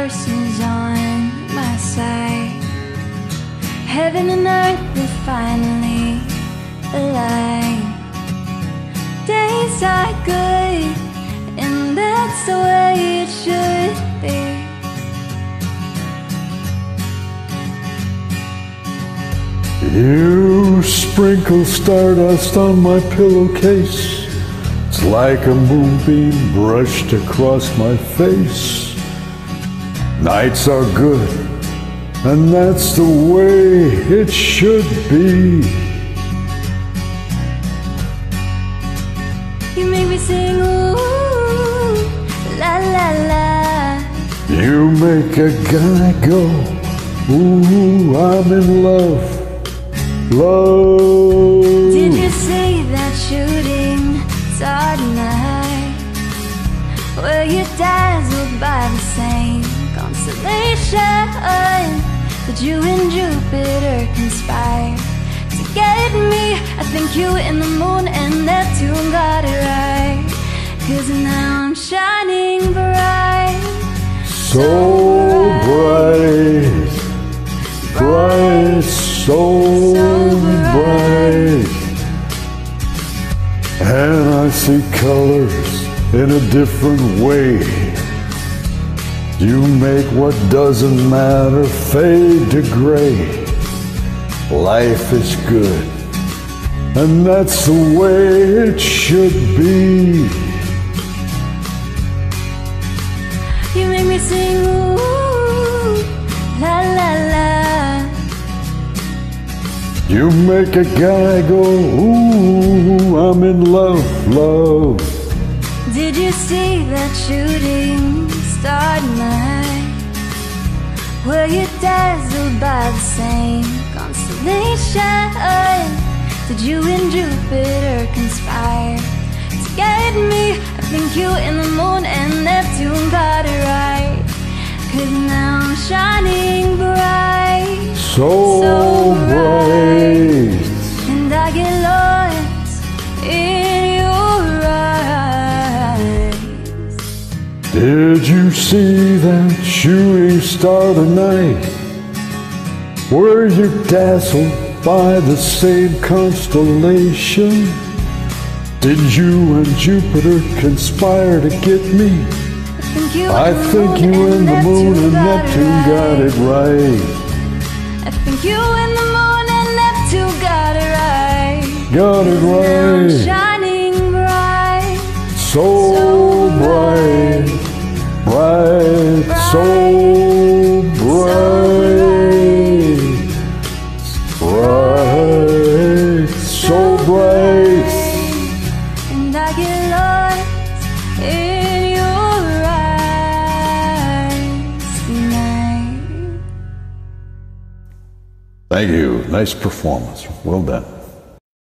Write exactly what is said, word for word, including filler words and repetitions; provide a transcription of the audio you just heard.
person's on my side. Heaven and earth will finally align. Days are good, and that's the way it should be. You sprinkle stardust on my pillowcase. It's like a moonbeam brushed across my face. Nights are good, and that's the way it should be. You make me sing, ooh, la la la. You make a guy go, ooh, I'm in love, love. Did you see that shooting star tonight? Were you dazzled by the same constellation that you and Jupiter conspired to get me? I think you and the moon and Neptune got it right, 'cause now I'm shining bright. So bright, bright, so bright. And I see colors in a different way. You make what doesn't matter fade to gray. Life is good, and that's the way it should be. You make me sing, ooh, la la la. You make a guy go, ooh, I'm in love, love. Did you see that shooting star tonight? Were you dazzled by the same constellation? Did you and Jupiter conspire to get me? I think you and the moon and Neptune got it right, 'cause now I'm shining bright. So, so bright. And I get lost in your eyes. Did you see that shooting star tonight? Were you dazzled by the same constellation? Did you and Jupiter conspire to get me? I think you and the moon and Neptune got it right. I think you and the moon and Neptune got it right. Got it right. Now I'm shining bright. So, so bright, bright, bright, so bright, bright, so bright. And I get lost in your eyes tonight. Thank you. Nice performance. Well done.